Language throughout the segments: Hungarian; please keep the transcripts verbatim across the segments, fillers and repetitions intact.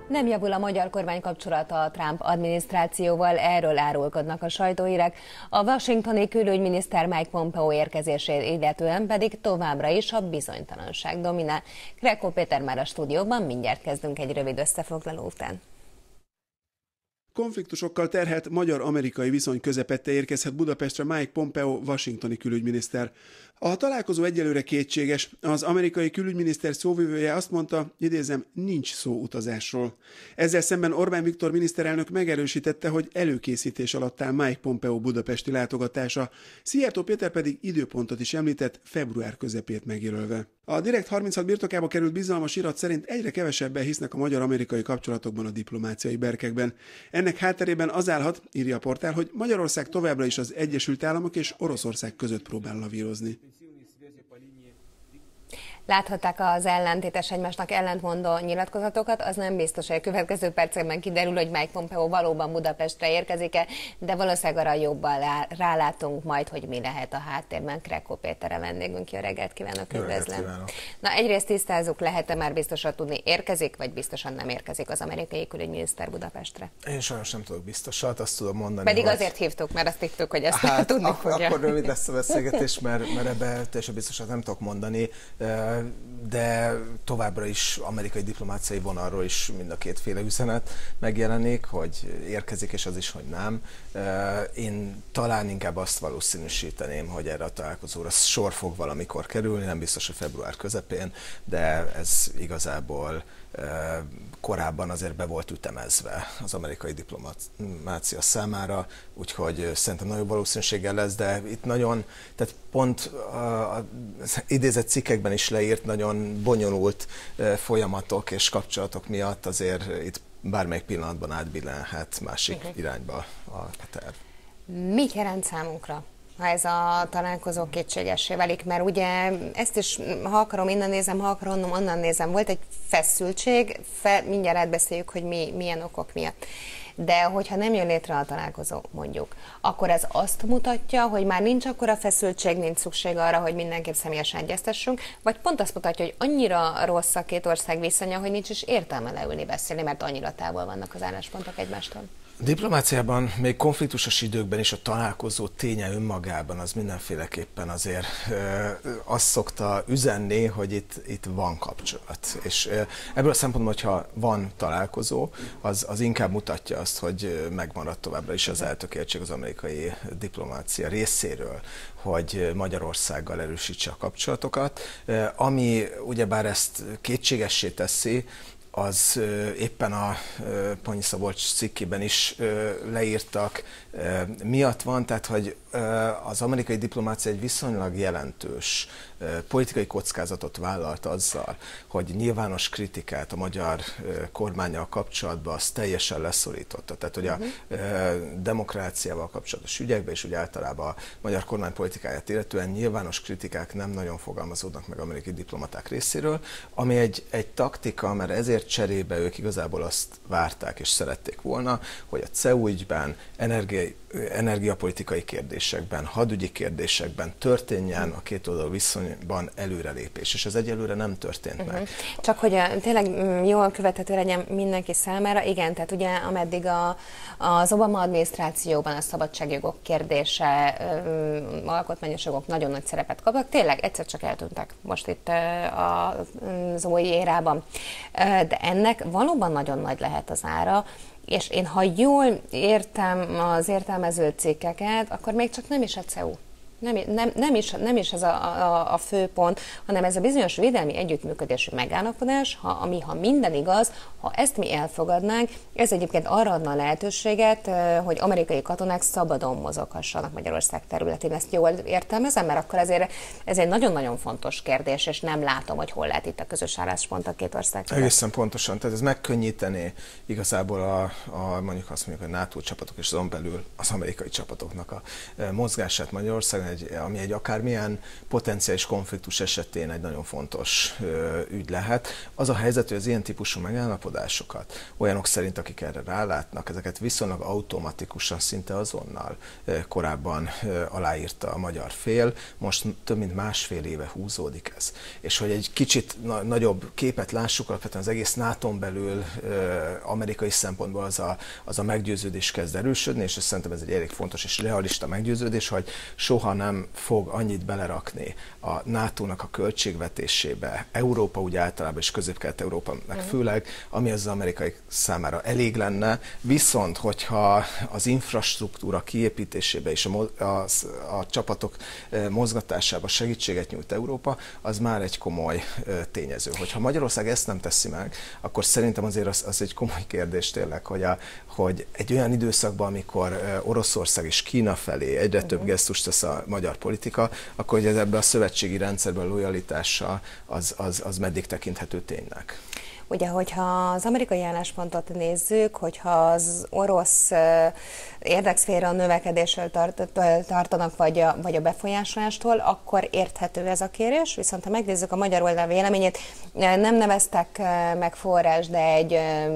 Nem javul a magyar kormány kapcsolata a Trump adminisztrációval, erről árulkodnak a sajtóhírek. A washingtoni külügyminiszter Mike Pompeo érkezését illetően pedig továbbra is a bizonytalanság dominál. Krekó Péter már a stúdióban, mindjárt kezdünk egy rövid összefoglaló után. Konfliktusokkal terhelt magyar-amerikai viszony közepette érkezhet Budapestre Mike Pompeo washingtoni külügyminiszter. A találkozó egyelőre kétséges. Az amerikai külügyminiszter szóvivője azt mondta, idézem, nincs szó utazásról. Ezzel szemben Orbán Viktor miniszterelnök megerősítette, hogy előkészítés alatt áll Mike Pompeo budapesti látogatása. Szijjártó Péter pedig időpontot is említett, február közepét megjelölve. A Direkt harminchat birtokába került bizalmas irat szerint egyre kevesebben hisznek a magyar-amerikai kapcsolatokban, a diplomáciai berkekben. Ennek hátterében az állhat, írja a portál, hogy Magyarország továbbra is az Egyesült Államok és Oroszország között próbál lavírozni. Láthatták az ellentétes, egymásnak ellentmondó nyilatkozatokat, az nem biztos, hogy a következő percekben kiderül, hogy Mike Pompeo valóban Budapestre érkezik-e, de valószínűleg arra jobban rálátunk majd, hogy mi lehet a háttérben. Krekó Péter a vendégünk, jó reggelt kívánok, üdvözlöm. Na, egyrészt tisztázzuk, lehet-e már biztosan tudni, érkezik, vagy biztosan nem érkezik az amerikai külügyminiszter Budapestre? Én sajnos nem tudok biztosat, azt tudom mondani. Pedig hogy... azért hívtuk, mert azt tudtuk, hogy ezt hát, tudni ak fogja. Akkor rövid lesz a beszélgetés, mert, mert ebbe teljesen biztosat nem tudok mondani, de továbbra is amerikai diplomáciai vonalról is mind a kétféle üzenet megjelenik, hogy érkezik, és az is, hogy nem. Én talán inkább azt valószínűsíteném, hogy erre a találkozóra sor fog valamikor kerülni, nem biztos, hogy február közepén, de ez igazából korábban azért be volt ütemezve az amerikai diplomácia számára, úgyhogy szerintem nagyobb valószínűséggel lesz, de itt nagyon, tehát pont az idézett cikkekben is leírt nagyon bonyolult folyamatok és kapcsolatok miatt azért itt bármelyik pillanatban átbillenhet másik uh-huh. irányba a terv. Mit jelent számunkra, ha ez a találkozó kétségessé válik? Mert ugye ezt is, ha akarom, innen nézem, ha akarom, onnan nézem. Volt egy feszültség, fe, mindjárt átbeszéljük, hogy mi, milyen okok miatt. De hogyha nem jön létre a találkozó, mondjuk, akkor ez azt mutatja, hogy már nincs akkora feszültség, nincs szükség arra, hogy mindenképp személyesen egyeztessünk, vagy pont azt mutatja, hogy annyira rossz a két ország viszonya, hogy nincs is értelme leülni beszélni, mert annyira távol vannak az álláspontok egymástól. A diplomáciában, még konfliktusos időkben is a találkozó ténye önmagában az mindenféleképpen azért ö, azt szokta üzenni, hogy itt, itt van kapcsolat. És ö, ebből a szempontból, hogyha van találkozó, az, az inkább mutatja azt, hogy megmaradt továbbra is az eltökéltség az amerikai diplomácia részéről, hogy Magyarországgal erősítse a kapcsolatokat. Ami ugyebár ezt kétségessé teszi, az éppen a Ponyi Szabolcs cikkében is leírtak miatt van, tehát hogy az amerikai diplomácia egy viszonylag jelentős politikai kockázatot vállalt azzal, hogy nyilvános kritikát a magyar kormánnyal kapcsolatban az teljesen leszorította. Tehát, hogy a demokráciával kapcsolatos ügyekben és úgy általában a magyar kormány politikáját illetően nyilvános kritikák nem nagyon fogalmazódnak meg amerikai diplomaták részéről, ami egy, egy taktika, mert ezért cserébe ők igazából azt várták és szerették volna, hogy a cé e u ügyben, energia, energiapolitikai kérdésekben, hadügyi kérdésekben történjen a kétoldalú viszonyban előrelépés, és ez egyelőre nem történt uh-huh. meg. Csak hogy a, tényleg jól követhető legyen mindenki számára, igen, tehát ugye ameddig a, az Obama adminisztrációban a szabadságjogok kérdése, ö, alkotmányos jogok nagyon nagy szerepet kaptak, tényleg egyszer csak eltűntek most itt az új érában. De ennek valóban nagyon nagy lehet az ára, és én, ha jól értem az értelmező cikkeket, akkor még csak nem is a cé e u. Nem, nem, nem, is, nem is ez a, a, a fő pont, hanem ez a bizonyos védelmi együttműködési megállapodás, ha, ami, ha minden igaz, ha ezt mi elfogadnánk, ez egyébként arra adna lehetőséget, hogy amerikai katonák szabadon mozoghassanak Magyarország területén. Ezt jól értelmezem, mert akkor ezért ez egy nagyon-nagyon fontos kérdés, és nem látom, hogy hol lehet itt a közös álláspont a két ország között. Egészen pontosan, tehát ez megkönnyítené igazából a, a mondjuk azt mondjuk a NATO csapatok és azon belül az amerikai csapatoknak a mozgását Magyarországon, egy, ami egy akármilyen potenciális konfliktus esetén egy nagyon fontos ö, ügy lehet. Az a helyzet, hogy az ilyen típusú megállapodásokat olyanok szerint, akik erre rálátnak, ezeket viszonylag automatikusan, szinte azonnal ö, korábban ö, aláírta a magyar fél, most több mint másfél éve húzódik ez. És hogy egy kicsit na- nagyobb képet lássuk, alapvetően az egész nátón belül ö, amerikai szempontból az a, az a meggyőződés kezd erősödni, és szerintem ez egy elég fontos és realista meggyőződés, hogy soha nem fog annyit belerakni a nátónak a költségvetésébe, Európa úgy általában, és Közép-Kelet-Európa meg főleg, ami az amerikai számára elég lenne, viszont hogyha az infrastruktúra kiépítésébe és a, a, a csapatok mozgatásába segítséget nyújt Európa, az már egy komoly tényező. Hogyha Magyarország ezt nem teszi meg, akkor szerintem azért az, az egy komoly kérdés tényleg, hogy, a, hogy egy olyan időszakban, amikor Oroszország és Kína felé egyre uh-huh. több gesztust tesz a magyar politika, akkor hogy ebbe a szövetségi rendszerben a lojalitása az, az, az meddig tekinthető ténynek. Ugye, hogyha az amerikai álláspontot nézzük, hogyha az orosz érdekszféra növekedéssel tart, tartanak, vagy a, vagy a befolyásolástól, akkor érthető ez a kérés. Viszont ha megnézzük a magyar oldal véleményét, nem neveztek meg forrás, de egy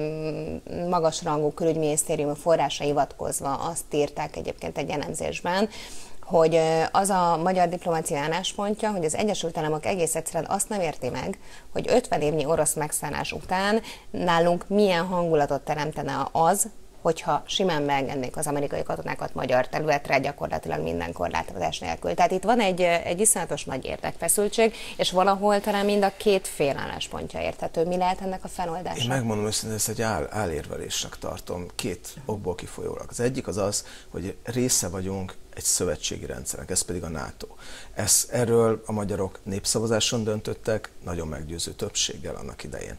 magasrangú külügyminisztérium forrása hivatkozva azt írták egyébként egy elemzésben, hogy az a magyar diplomácia álláspontja, hogy az Egyesült Államok egész egyszerűen azt nem érti meg, hogy ötven évnyi orosz megszállás után nálunk milyen hangulatot teremtene az, hogyha simán beengednék az amerikai katonákat magyar területre, gyakorlatilag minden korlátozás nélkül. Tehát itt van egy, egy iszonyatos nagy érdekfeszültség, és valahol talán mind a két fél álláspontja érthető. Mi lehet ennek a feloldása? Én megmondom őszintén, ezt egy áll, állérvelésnek tartom, két okból kifolyólag. Az egyik az az, hogy része vagyunk egy szövetségi rendszernek, ez pedig a NATO. Ez, erről a magyarok népszavazáson döntöttek, nagyon meggyőző többséggel annak idején.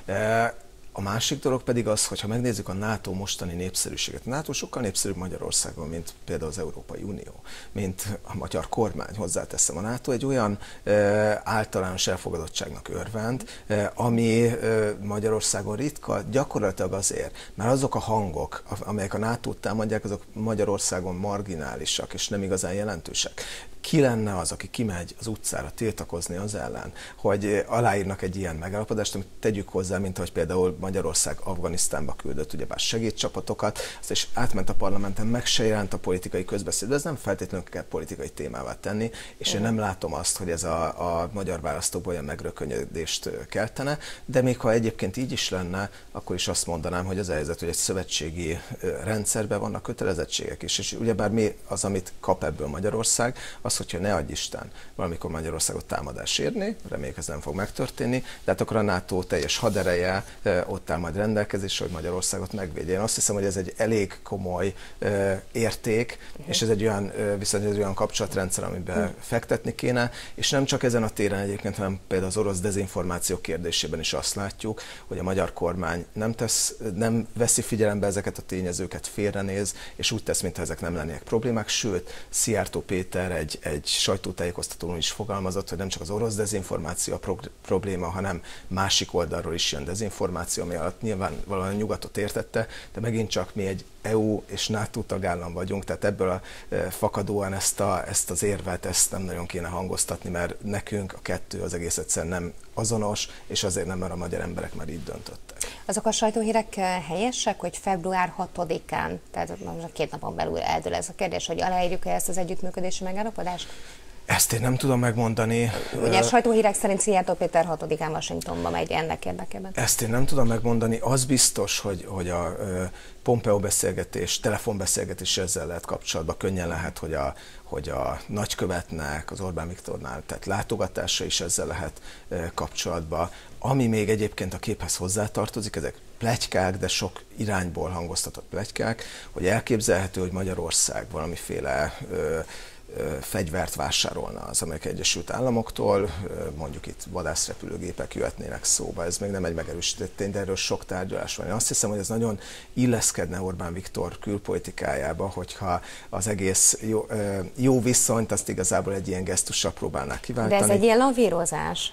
A másik dolog pedig az, hogy ha megnézzük a NATO mostani népszerűséget, a NATO sokkal népszerűbb Magyarországon, mint például az Európai Unió, mint a magyar kormány, hozzáteszem. A NATO egy olyan e, általános elfogadottságnak örvend, e, ami e, Magyarországon ritka, gyakorlatilag azért, mert azok a hangok, amelyek a nátót támadják, azok Magyarországon marginálisak, és nem igazán jelentősek. Ki lenne az, aki kimegy az utcára tiltakozni az ellen, hogy aláírnak egy ilyen megállapodást, amit tegyük hozzá, mint ahogy például Magyarország Afganisztánba küldött ugyebár segédcsapatokat, azt is átment a parlamenten, meg se jelent a politikai közbeszéd, de ez nem feltétlenül kell politikai témává tenni, és én nem látom azt, hogy ez a, a magyar választókból olyan megrökönyödést keltene, de még ha egyébként így is lenne, akkor is azt mondanám, hogy az a helyzet, hogy egy szövetségi rendszerben vannak kötelezettségek is, és ugyebár mi az, amit kap ebből Magyarország, az, hogyha ne adj Isten, valamikor Magyarországot támadás érni, reméljük ez nem fog megtörténni, de hát akkor a NATO teljes hadereje ott áll majd rendelkezésre, hogy Magyarországot megvédje. Én azt hiszem, hogy ez egy elég komoly uh, érték, uh-huh. és ez egy olyan, uh, viszont egy olyan kapcsolatrendszer, amiben uh-huh. fektetni kéne, és nem csak ezen a téren egyébként, hanem például az orosz dezinformáció kérdésében is azt látjuk, hogy a magyar kormány nem, tesz, nem veszi figyelembe ezeket a tényezőket, félrenéz, és úgy tesz, mintha ezek nem lennének problémák, sőt, Szijjártó Péter egy, egy sajtótájékoztatón is fogalmazott, hogy nem csak az orosz dezinformáció a pro- probléma, hanem másik oldalról is jön dezinformáció, ami alatt nyilvánvalóan a nyugatot értette, de megint csak mi egy é u és NATO tagállam vagyunk, tehát ebből a fakadóan ezt, a, ezt az érvet, ezt nem nagyon kéne hangoztatni, mert nekünk a kettő az egész egyszerűen nem azonos, és azért nem, mert a magyar emberek már így döntöttek. Azok a sajtóhírek helyesek, hogy február hatodikán, tehát most két napon belül eldől ez a kérdés, hogy aláírjuk-e ezt az együttműködési megállapodást? Ezt én nem tudom megmondani. Ugye a sajtóhírek szerint Szijjártó Péter hatodikán Washingtonba megy ennek érdekében. Ezt én nem tudom megmondani. Az biztos, hogy, hogy a Pompeo beszélgetés, telefonbeszélgetés ezzel lehet kapcsolatban. Könnyen lehet, hogy a, hogy a nagykövetnek, az Orbán Viktornál, tehát látogatása is ezzel lehet kapcsolatban. Ami még egyébként a képhez hozzátartozik, ezek pletykák, de sok irányból hangoztatott pletykák, hogy elképzelhető, hogy Magyarország valamiféle ö, fegyvert vásárolna az Amerikai Egyesült Államoktól, mondjuk itt vadászrepülőgépek jöhetnének szóba, ez még nem egy megerősített tény, de erről sok tárgyalás van. Én azt hiszem, hogy ez nagyon illeszkedne Orbán Viktor külpolitikájába, hogyha az egész jó, jó viszonyt azt igazából egy ilyen gesztussal próbálnák kiváltani. De ez egy ilyen lavírozás.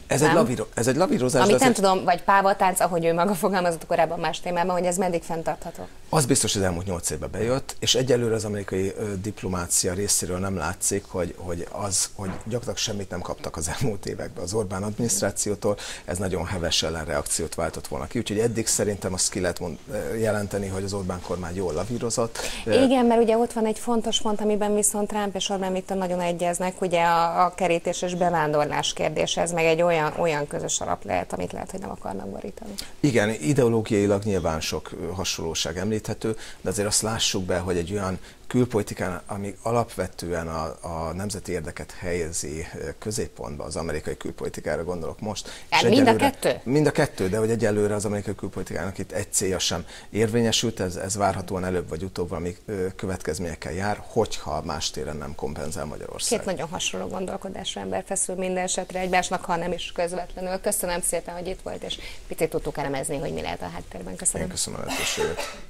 Ez egy, lavíro, ez egy lavírozás. Amit nem egy... tudom, vagy pávatánc, ahogy ő maga fogalmazott korábban más témában, hogy ez meddig fenntartható? Az biztos, hogy az elmúlt nyolc évben bejött, és egyelőre az amerikai ö, diplomácia részéről nem látszik, hogy, hogy az, hogy gyakorlatilag semmit nem kaptak az elmúlt években az Orbán adminisztrációtól, ez nagyon heves ellenreakciót váltott volna ki. Úgyhogy eddig szerintem azt ki lehet mond, jelenteni, hogy az Orbán kormány jól lavírozott. Igen, mert ugye ott van egy fontos pont, amiben viszont Trump és Orbán Viktor nagyon egyeznek, ugye a, a kerítés és bevándorlás kérdése, ez meg egy olyan, olyan közös alap lehet, amit lehet, hogy nem akarnak borítani. Igen, ideológiailag nyilván sok hasonlóság említhető, de azért azt lássuk be, hogy egy olyan külpolitikán, ami alapvetően a, a nemzeti érdeket helyezi középpontba, az amerikai külpolitikára gondolok most. És mind a kettő? Mind a kettő, de hogy egyelőre az amerikai külpolitikának itt egy célja sem érvényesült, ez, ez várhatóan előbb vagy utóbb valami következményekkel jár, hogyha más téren nem kompenzál Magyarország. Két nagyon hasonló gondolkodású ember feszül minden esetre egymásnak, ha nem is közvetlenül. Köszönöm szépen, hogy itt volt, és picit tudtuk elemezni, hogy mi lehet a háttérben. Köszönöm. Én köszönöm a lehetőséget.